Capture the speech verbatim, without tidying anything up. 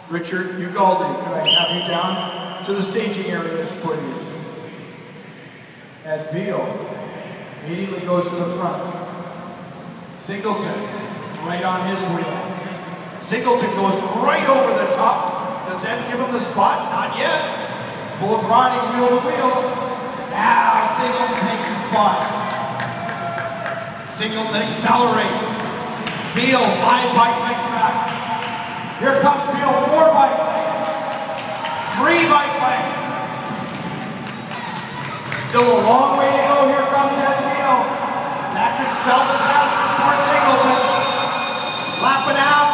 Richard Ugaldi, could I have you down to the staging areas, please? At Veal, immediately goes to the front. Singleton, right on his wheel. Singleton goes right over the top. Does Ed give him the spot? Not yet. Both riding wheel to wheel. Now Singleton takes the spot. Singleton accelerates. Veal, five bike lengths back. Here comes Veal, four bike lengths. Three bike lengths. Still a long way to go. Here comes Ed Veal. That could spell disaster for Singleton. Lapping out.